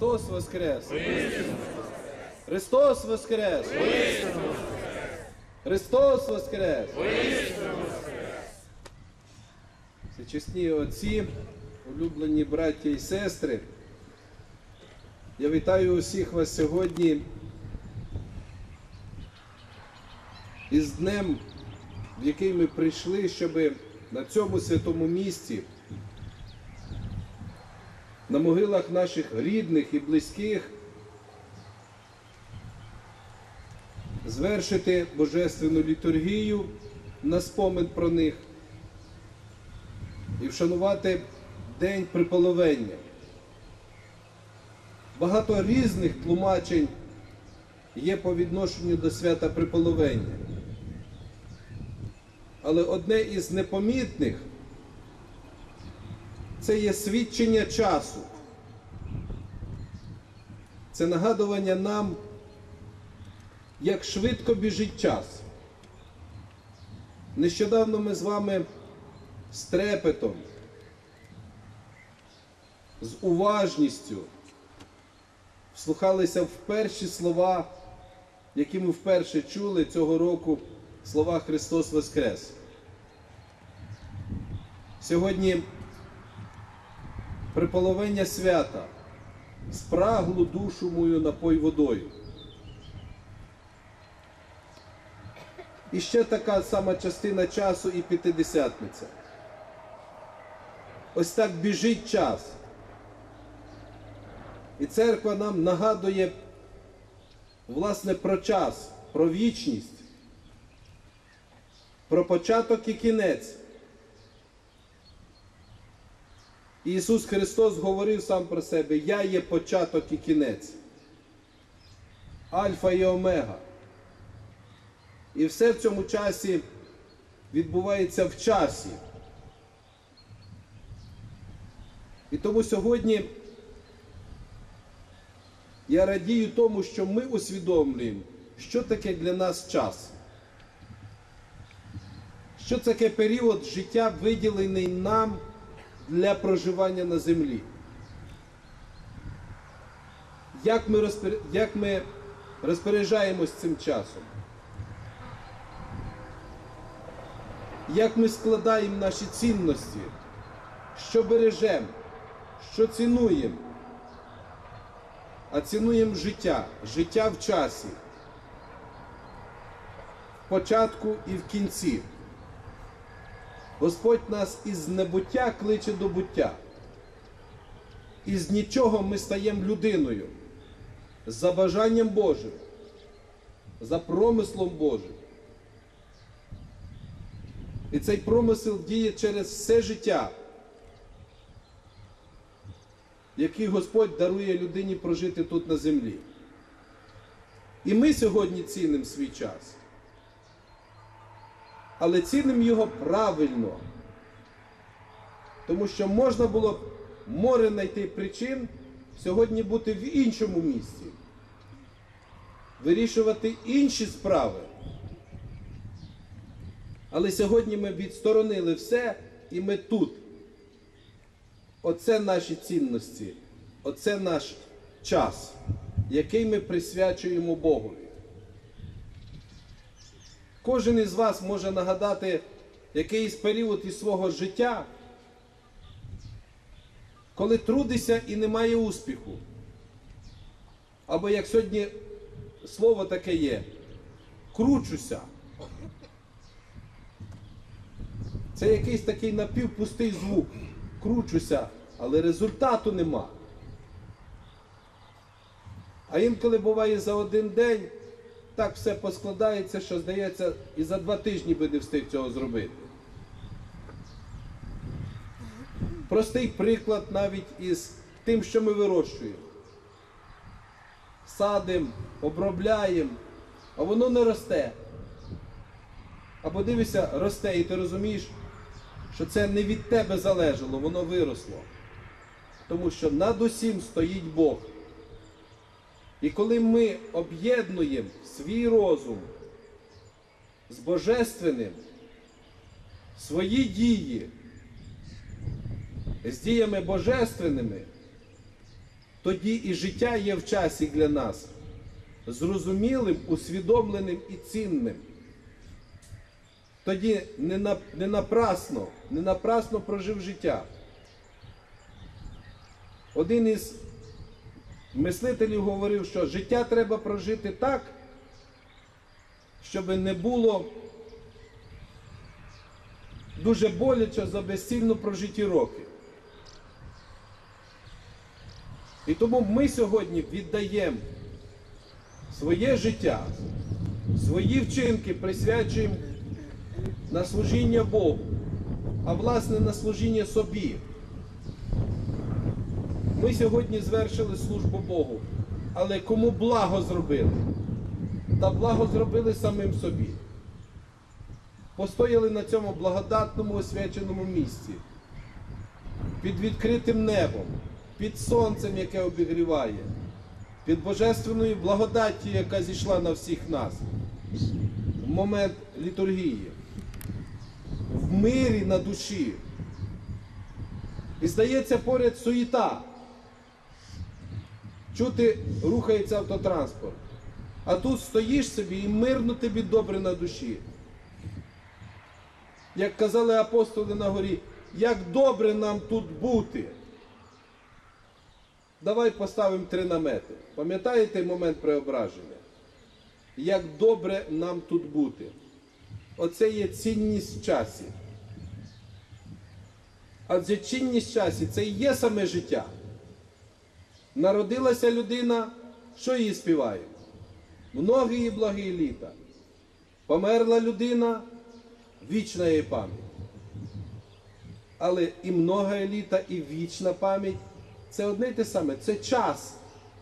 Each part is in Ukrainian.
Христос воскрес! Христос воскрес! Христос воскрес! Всечесні отці, улюблені браття і сестри, я вітаю усіх вас сьогодні із днем, в який ми прийшли, щоб на цьому святому місці, на могилах наших рідних і близьких, звершити божественну літургію на спомин про них і вшанувати День Приполовення. Багато різних тлумачень є по відношенню до свята Приполовення. Але одне із непомітних – це є свідчення часу. Це нагадування нам, як швидко біжить час. Нещодавно ми з вами з трепетом, з уважністю вслухалися в перші слова, які ми вперше чули цього року, слова «Христос воскрес». Сьогодні приполовення свята. Спраглу душу мою напой водою. І ще така сама частина часу і П'ятидесятниця. Ось так біжить час. І церква нам нагадує, власне, про час, про вічність, про початок і кінець. Ісус Христос говорив сам про себе: «Я є початок і кінець, Альфа і Омега». І все в цьому часі відбувається в часі. І тому сьогодні я радію тому, що ми усвідомлюємо, що таке для нас час. Що таке період життя, виділений нам для проживання на землі. Як ми розпоряджаємось цим часом? Як ми складаємо наші цінності? Що бережемо? Що цінуємо? А цінуємо життя. Життя в часі. В початку і в кінці. Господь нас із небуття кличе до буття. Із нічого ми стаємо людиною. За бажанням Божим. За промислом Божим. І цей промисел діє через все життя, який Господь дарує людині прожити тут на землі. І ми сьогодні цінимо свій час. Але цінимо його правильно. Тому що можна було б море знайти причин сьогодні бути в іншому місці. Вирішувати інші справи. Але сьогодні ми відсторонили все і ми тут. Оце наші цінності. Оце наш час, який ми присвячуємо Богові. Кожен із вас може нагадати якийсь період із свого життя, коли трудишся і немає успіху. Або як сьогодні слово таке є – кручуся. Це якийсь такий напівпустий звук. Кручуся, але результату нема. А інколи буває за один день так все поскладається, що, здається, і за 2 тижні би не встиг цього зробити. Простий приклад навіть із тим, що ми вирощуємо. Садимо, обробляємо, а воно не росте. Або дивишся, росте, і ти розумієш, що це не від тебе залежало, воно виросло. Тому що над усім стоїть Бог. І коли ми об'єднуємо свій розум з Божественним, свої дії з діями божественними, тоді і життя є в часі для нас зрозумілим, усвідомленим і цінним. Тоді не напрасно прожив життя. Один із мислителів говорив, що життя треба прожити так, щоб не було дуже боляче за безцільно прожиті роки. І тому ми сьогодні віддаємо своє життя, свої вчинки присвячуємо на служіння Богу, а власне на служіння собі. Ми сьогодні звершили службу Богу, але кому благо зробили? Та благо зробили самим собі. Постояли на цьому благодатному освяченому місці, під відкритим небом, під сонцем, яке обігріває, під божественною благодаттю, яка зійшла на всіх нас в момент літургії, в мирі на душі. І здається, поряд суєта. Чути, рухається автотранспорт. А тут стоїш собі і мирно тобі добре на душі. Як казали апостоли на горі, як добре нам тут бути. Давай поставимо 3 намети. Пам'ятаєте момент преображення? Як добре нам тут бути. Оце є цінність в часі. Адже цінність в часі – це і є саме життя. Народилася людина, що її співає? Многі і благі літа. Померла людина, вічна її пам'ять. Але і многі літа, і вічна пам'ять – це одне й те саме, це час.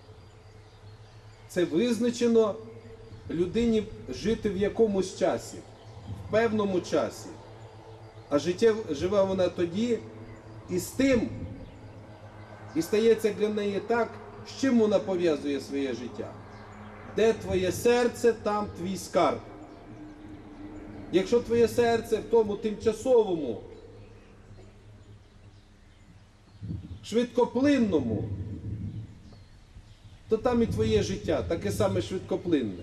Це визначено людині жити в якомусь часі, в певному часі. А живе вона тоді і з тим, і стається для неї так, з чим вона пов'язує своє життя. Де твоє серце, там твій скарб. Якщо твоє серце в тому тимчасовому, швидкоплинному, то там і твоє життя таке саме швидкоплинне.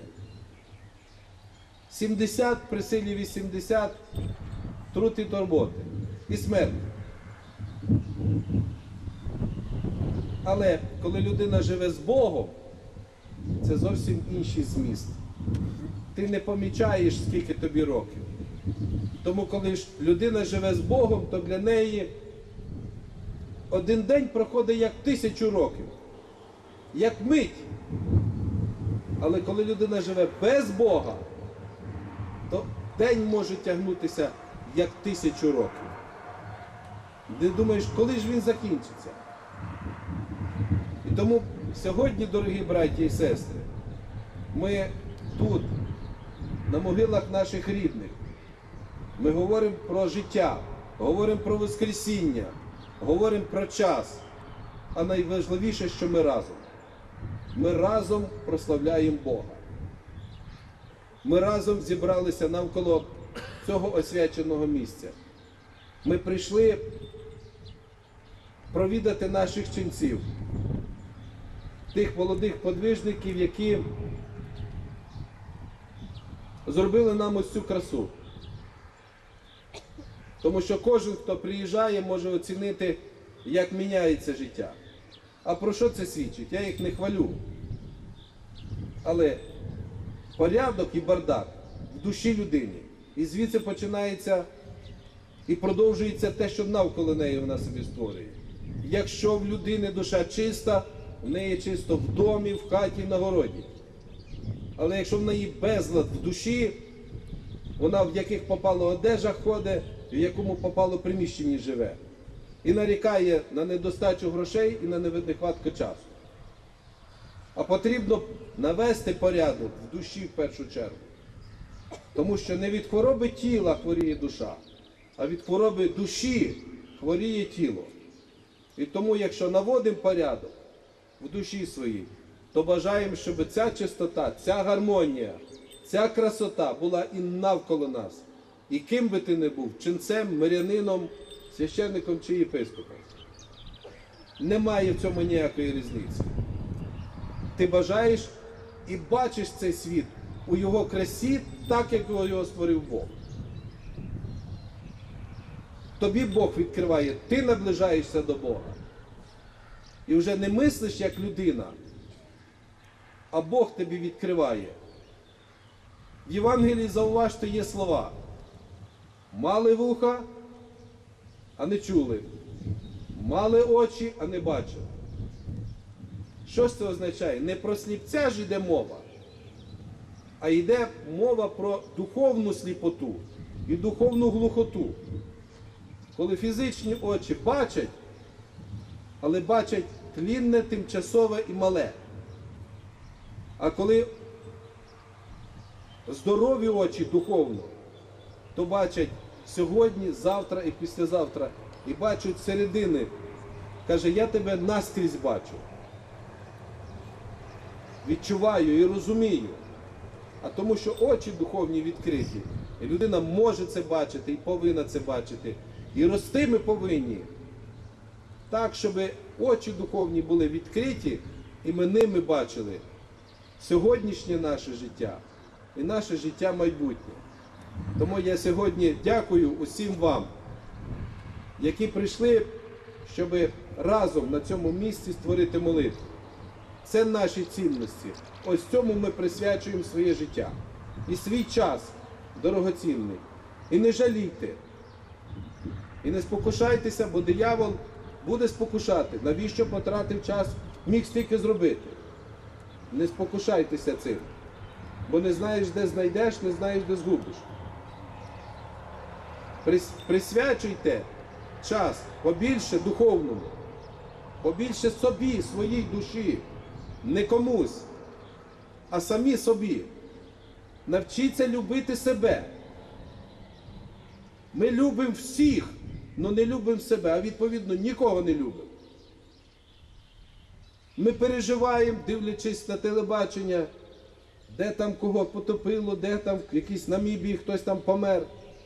70 при силі 80, труд і турботи, і смерть. Але коли людина живе з Богом, це зовсім інший зміст. Ти не помічаєш, скільки тобі років. Тому коли ж людина живе з Богом, то для неї один день проходить як 1000 років. Як мить. Але коли людина живе без Бога, то день може тягнутися як 1000 років. Ти думаєш, коли ж він закінчиться? І тому сьогодні, дорогі браті і сестри, ми тут, на могилах наших рідних, ми говоримо про життя, говоримо про Воскресіння, говоримо про час. А найважливіше, що ми разом. Ми разом прославляємо Бога. Ми разом зібралися навколо цього освяченого місця. Ми прийшли провідати наших ченців, тих молодих подвижників, які зробили нам ось цю красу. Тому що кожен, хто приїжджає, може оцінити, як міняється життя. А про що це свідчить? Я їх не хвалю. Але порядок і бардак в душі людини. І звідси починається і продовжується те, що навколо неї вона собі створює. Якщо в людини душа чиста, в неї чисто в домі, в хаті, на городі. Але якщо в неї безлад в душі, вона в яких попало одежах ходить, в якому попало приміщенні живе. І нарікає на недостачу грошей і на нехватку часу. А потрібно навести порядок в душі в першу чергу. Тому що не від хвороби тіла хворіє душа, а від хвороби душі хворіє тіло. І тому, якщо наводимо порядок в душі своїй, то бажаємо, щоб ця чистота, ця гармонія, ця красота була і навколо нас. І ким би ти не був, ченцем, мирянином, священником чи єпископом. Немає в цьому ніякої різниці. Ти бажаєш і бачиш цей світ у його красі, так, як його створив Бог. Тобі Бог відкриває, ти наближаєшся до Бога. І вже не мислиш як людина, а Бог тобі відкриває. В Євангелії, зауважте, є слова. Мали вуха, а не чули. Мали очі, а не бачили. Що ж це означає? Не про сліпця ж йде мова, а йде мова про духовну сліпоту і духовну глухоту. Коли фізичні очі бачать, але бачать тлінне, тимчасове і мале. А коли здорові очі духовно, то бачать сьогодні, завтра і післязавтра. І бачать середини. Каже, я тебе наскрізь бачу. Відчуваю і розумію. А тому що очі духовні відкриті. І людина може це бачити і повинна це бачити. І рости ми повинні так, щоб очі духовні були відкриті, і ми ними бачили сьогоднішнє наше життя і наше життя майбутнє. Тому я сьогодні дякую усім вам, які прийшли, щоб разом на цьому місці створити молитву. Це наші цінності. Ось цьому ми присвячуємо своє життя. І свій час дорогоцінний. І не жалійте. І не спокушайтеся, бо диявол буде спокушати. Навіщо потратив час, міг стільки зробити? Не спокушайтеся цим. Бо не знаєш, де знайдеш, не знаєш, де згубиш. Присвячуйте час побільше духовному, побільше собі, своїй душі, не комусь, а самі собі. Навчіться любити себе. Ми любимо всіх, але не любимо себе, а відповідно нікого не любимо. Ми переживаємо, дивлячись на телебачення, де там кого потопило, де там в якійсь Намібії хтось там помер.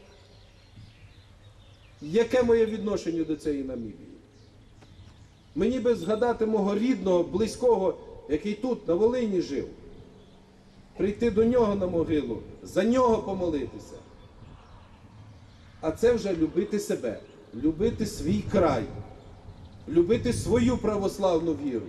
Яке моє відношення до цієї Намібії? Мені би згадати мого рідного, близького, який тут, на Волині жив. Прийти до нього на могилу, за нього помолитися. А це вже любити себе, любити свій край, любити свою православну віру.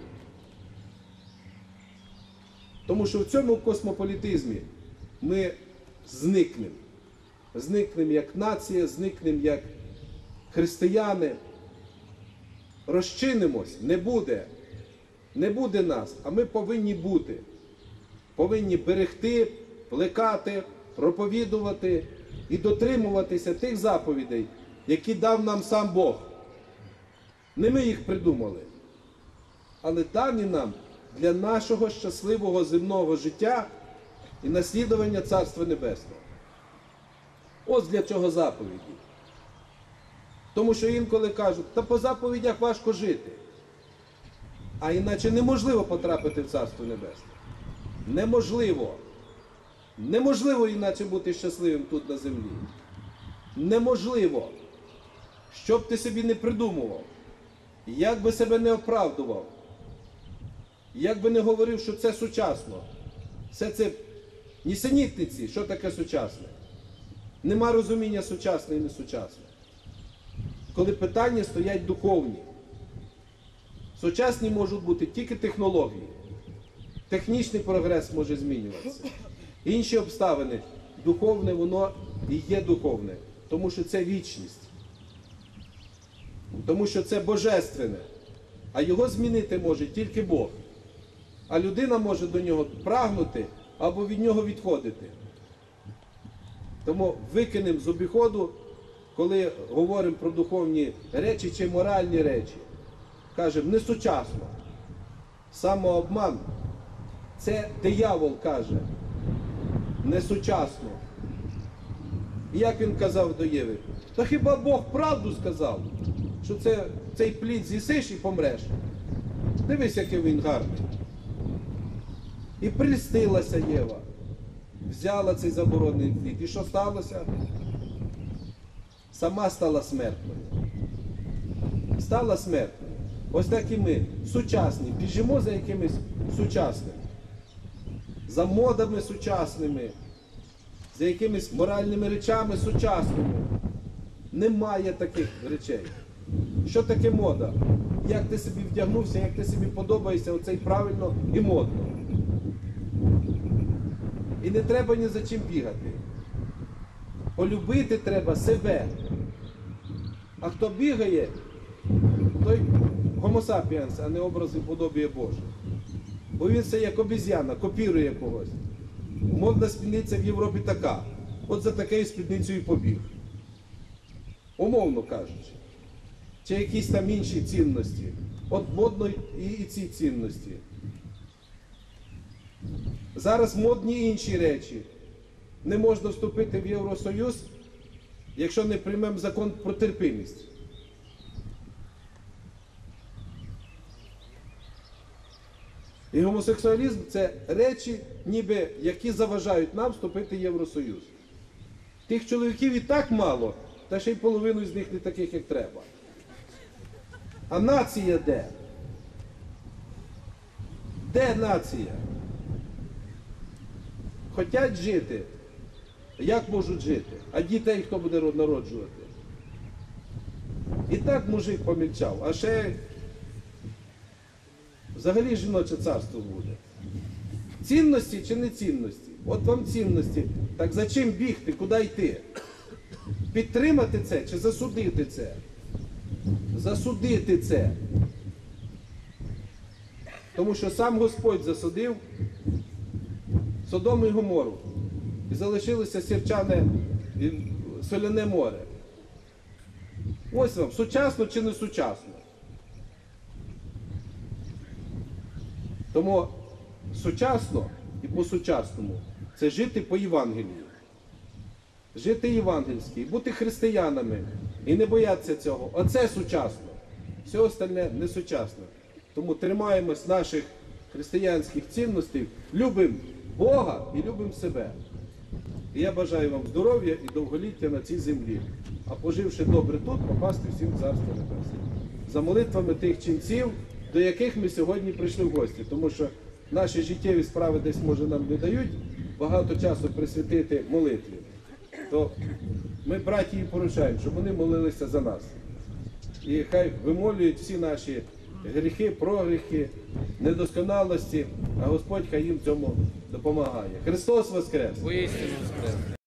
Тому що в цьому космополітизмі ми зникнемо. Зникнемо як нація, зникнемо як християни. Розчинимось, не буде нас, а ми повинні бути. Повинні берегти, плекати, проповідувати і дотримуватися тих заповідей, які дав нам сам Бог. Не ми їх придумали, але дані нам для нашого щасливого земного життя і наслідування Царства Небесного. Ось для чого заповіді. Тому що інколи кажуть, та по заповідях важко жити. А іначе неможливо потрапити в Царство Небесне. Неможливо. Неможливо іначе бути щасливим тут на землі. Неможливо. Що б ти собі не придумував, як би себе не оправдував, як би не говорив, що це сучасно. Все це нісенітниці, що таке сучасне. Нема розуміння сучасне і несучасне. Коли питання стоять духовні. Сучасні можуть бути тільки технології. Технічний прогрес може змінюватися. Інші обставини, духовне воно і є духовне. Тому що це вічність. Тому що це божественне. А його змінити може тільки Бог. А людина може до нього прагнути або від нього відходити. Тому викинемо з обіходу, коли говоримо про духовні речі чи моральні речі. Кажемо, несучасно. Самообман. Це диявол каже. Несучасно. І як він казав до Єви? Та хіба Бог правду сказав, що цей плід з'їсиш і помреш? Дивись, який він гарний. І прельстилася Єва. Взяла цей заборонений плід. І що сталося? Сама стала смертною. Стала смертною. Ось так і ми, сучасні, біжимо за якимось сучасним, за модами сучасними, за якимись моральними речами сучасними. Немає таких речей. Що таке мода? Як ти собі вдягнувся, як ти собі подобаєшся, оце й правильно і модно. І не треба ні за чим бігати. Полюбити треба себе. А хто бігає, той гомо сапіенс, а не образ і подобія Боже. Бо він все як обіз'яна, копірує когось. Модна спідниця в Європі така. От за такою спідницею побіг. Умовно кажучи. Чи якісь там інші цінності. От модно і ці цінності. Зараз модні інші речі. Не можна вступити в Євросоюз, якщо не приймемо закон про терпимість. І гомосексуалізм – це речі, ніби, які заважають нам вступити в Євросоюз. Тих чоловіків і так мало, та ще й половину з них не таких, як треба. А нація де? Де нація? Хотять жити. Як можуть жити? А дітей хто буде народжувати? І так мужик помільчав, а ще взагалі жіноче царство буде. Цінності чи не цінності? От вам цінності. Так за чим бігти, куди йти? Підтримати це чи засудити це? Засудити це. Тому що сам Господь засудив Содом і Гомору. І залишилося сірчане і соляне море. Ось вам, сучасно чи не сучасно. Тому сучасно і по-сучасному – це жити по Євангелію. Жити євангельськи, бути християнами і не боятися цього. Оце сучасно. Все остальне не сучасно. Тому тримаємось наших християнських цінностей, любимо Бога і любимо себе. І я бажаю вам здоров'я і довголіття на цій землі, а поживши добре тут, попасти всім в Царство Небесне. За молитвами тих ченців, до яких ми сьогодні прийшли в гості. Тому що наші життєві справи десь, може, нам не дають багато часу присвятити молитві. То ми братії поручаємо, щоб вони молилися за нас. І хай вимолюють всі наші гріхи, прогріхи, недосконалості, а Господь хай їм в цьому допомагає. Христос Воскрес! Воістину воскрес!